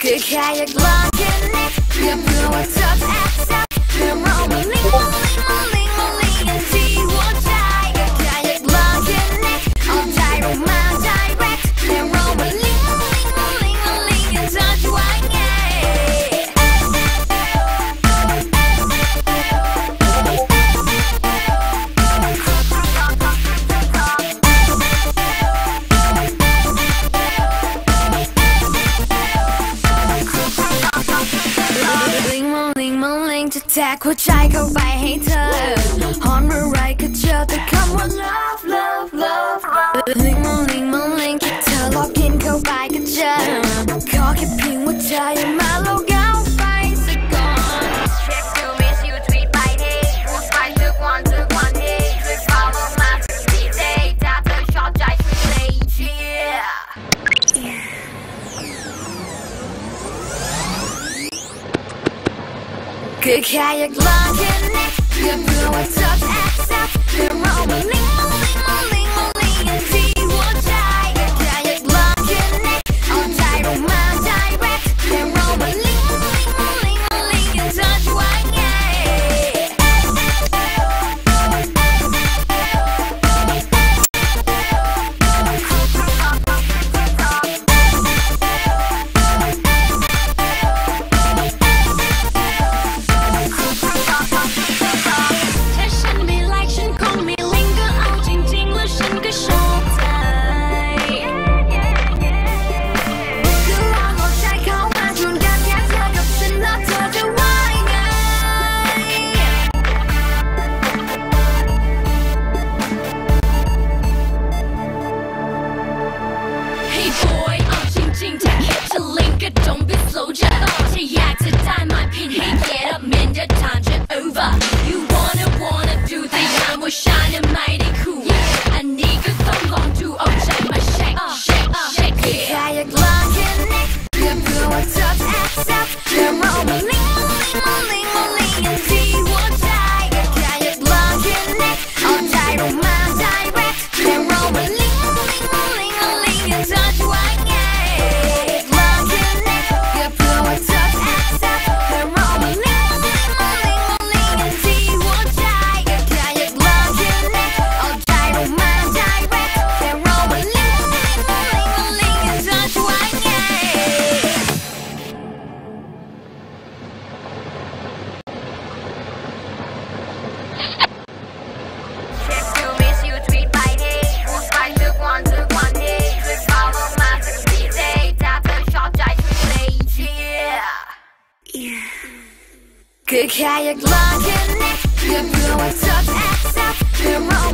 คือแค่อยากลองแค่นิดเพื่อว่าเธอจะแอบซับเพื่อเรามาลิงกันที่หัวใจก็แค่อยากลองแค่นิดเอาใจเรามา direct เพื่อเรามาลิงกันเธอจะว่าไงจะแทกหัวใจเข้าไปให้เธอหอนเมื่อไรก็เจอแต่คำว่า love love love ลิงแค่เธอล็อกอินเข้าไปก็เจอขอแค่เพียงว่าเธออย่ามาแล้วก้าวไปสักก่อน Check to miss you tweet by day พูดไปทุกวันhey ช่วย follow มาทุกที day ถ้าเธอชอบใจช่วย say yeahคือแค่อยากลองแค่นิดเพื่อว่าเธอจะแอบซับเพื่อเรามาลิงกันที่หัวใจก็แค่อยากลองแค่นิดเอาใจเรามา direct เพื่อเรามาลิงกันเธอจะว่าไงDon't be soldier ถ้าอยากจะได้มาพินให้ get up man your time just over you wanna do แต่ยามว่าฉันไม่ได้คู่อันนี้ก็ต้องลองดูเอาใจมา shake แค่อยากลองแค่นิดเพื่อว่าเธอจะแอบซับเพื่อเรามาลิงกันที่หัวใจก็แค่อยากลองแค่นิดเอาใจเรามา direct เพื่อเรามาลิงกันเธอจะว่าไงคือแค่อยากลองแค่นิดเพื่อว่าเธอจะแอบซับเพื่อเรา